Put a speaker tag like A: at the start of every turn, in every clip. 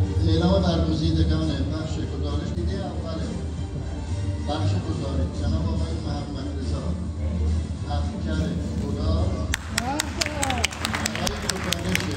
A: اعلام برگزیدگان بخش گزارش دیده اول بخش گزارش جناب آقای محمد رضا افکر گلار برای گزارش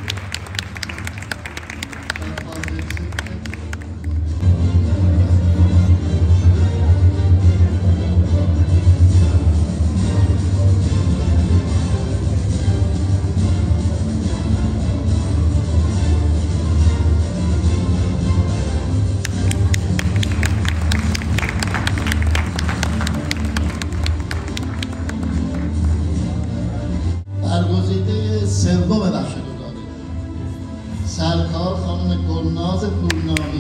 A: برگزیده سوم بخش گزارش سرکار خانم گلناز پورنامی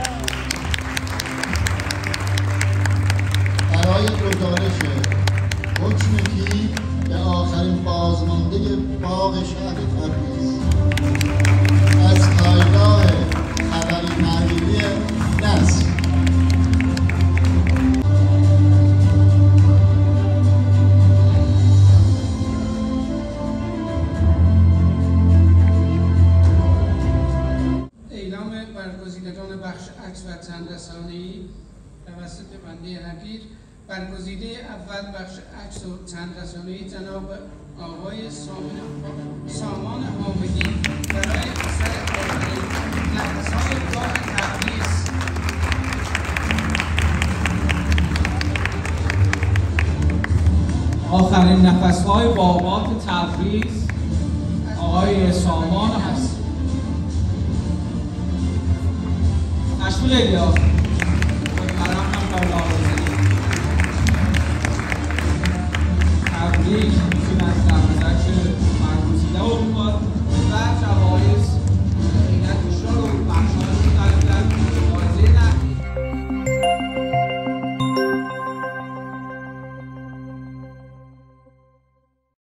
A: برای گزارش حکم به آخرین بازمانده باغ شهر تبریز از پایگاه خبری تحلیلی نصر.
B: برگزیدگان بخش عکس و چند رسانه‌ای توسط بنده حقیر. برگزیده اول بخش عکس و چند رسانه‌ای جناب آقای سامان حامدی برای اثر نفس‌های باغ تبریز.
C: آخرین نفس‌های باغات تبریز آقای سامان هست. مشغول ایلا قرم هم بالا تبریک میتونست در مدرک